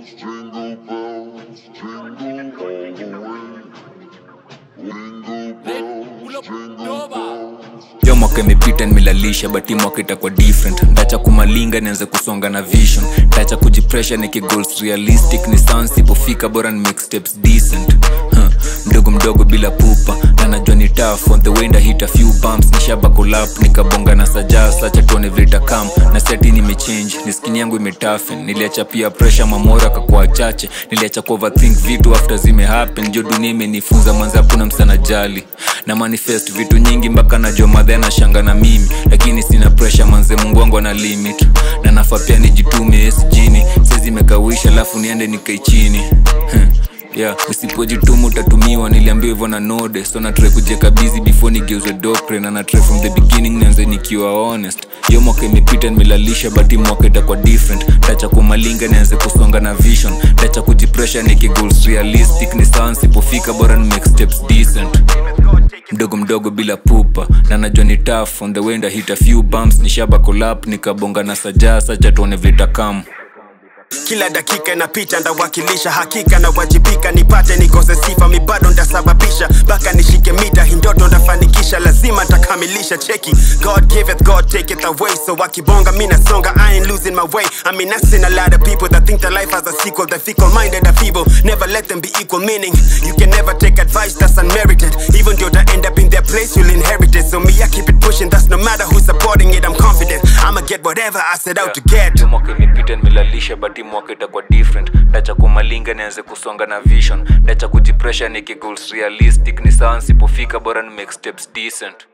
jingle bells, jingle all the way. Jingle bells, jingle bells. Yo mwaka imepita nimilalisha but hii mwaka itakuwa different. Ndacha kumalinga nianze kusonga na vision. Ndacha kujipressure niki goals realistic. Ni sound sipofika bora ni make steps decent. Mdogo mdogo bila pupa na najua ni tough on the way nda hit a few bumps. Nishaba collab nikabonga na saja sacha tuone vita come. Na seti nimechange ni skin yangu imetoughen. Niliacha pia pressure mamora kakua chache. Niliacha ku overthink vitu after zime happen. Jo dunia imenifunza mwanza hakuna msana jali. Na manifest vitu nyingi mpaka najua madhe na shanga na mimi. Lakini sina pressure manze Mungu wangu ana limit. Na nafaa pia nijitume SGini. Sezi mekawisha alafu niende nikai chini. Yeah, usipojituma utatumiwa niliambiwa hivyo na node. So na try kujeka busy before nigeuzwe doctrine. Na na try from the beginning nianze nikiwa honest. Yo mwaka imepita nimelalisha but hii mwaka itakuwa different. Ndacha kumalinga nianze kusonga na vision. Ndacha kujipressure niki goals realistic. Ni sawa sipofika bora ni make steps decent. Mdogo mdogo bila pupa na najua ni tough on the way nda hit a few bumps. Nishaba collab nikabonga na saja sacha tuone vita come. Kila dakika inapita ndawakilisha hakika na wajibika nipate nikose sifa mi bado ndasababisha baka nishike mita hindoto ndafanikisha lazima ntakamilisha cheki God giveth God taketh away so wakibonga mina songa I ain't losing my way I mean I've seen a lot of people that think that life has a sequel they're fickle minded are feeble never let them be equal meaning you can never take advice that's unmerited even though they end up in their place you'll inherit it so me I keep it pushing that's no matter who's supporting it I'm confident I'ma get whatever I set out to get mwaka imepita nimelalisha but mwaka itakuwa different. Ndacha kumalinga nianze kusonga na vision. Ndacha kujipressure niki goals realistic. Ni sawa sipofika bora ni make steps decent.